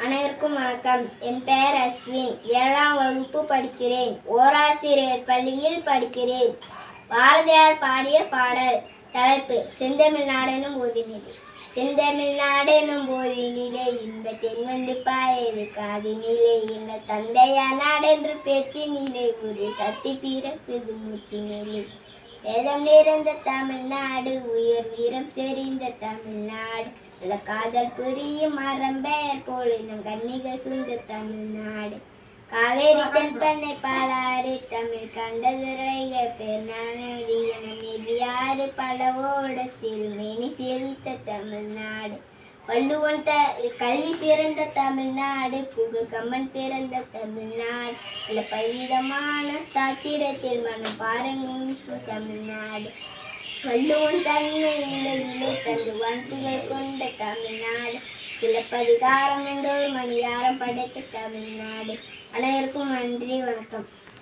அனைவருக்கும் வணக்கம். என் பெயர் அஸ்வின். 7ஆம் வகுப்பு படிக்கிறேன். ஓராசிரியர் பள்ளியில் படிக்கிறேன். பாரதியார் பாடிய பாடல். தலைப்பு செந்தமிழ் நாடெனும் போதினிலே. செந்தமிழ் நாடெனும் போதினிலே இந்த தென் வந்து பாயது காதினிலே. எங்கள் தந்தையார் நாடென்று பேச்சினிலே ஒரு சக்தி பிறக்குது மூச்சினிலே. வேதம் நிறைந்த தமிழ்நாடு, உயர் வீரம் செறிந்த தமிழ்நாடு, நல்ல காதல் புரியும் மரம்பெயர் போல நம் கன்னிகள் சுந்த தமிழ்நாடு. காவேரி தென்பண்ணை பாலாறு தமிழ் கண்டதுரைக பெருநாடி என நெபியாறு பலவோட திருமேனி செழித்த தமிழ்நாடு. வள்ளுவன் கல்வி சிறந்த தமிழ்நாடு, புகழ் கம்மன் பிறந்த தமிழ்நாடு, நல்ல பல்விதமான சாத்திரத்தில் மனம் பாருங்கும் தமிழ்நாடு. வள்ளுவன் தன்மை நிலையிலே தந்து வாழ்த்துகள் கொண்ட தமிழ்நாடு, சிலப்பதிகாரம் என்றொரு மணியாரம் படைத்த தமிழ்நாடு. அனைவருக்கும் நன்றி, வணக்கம்.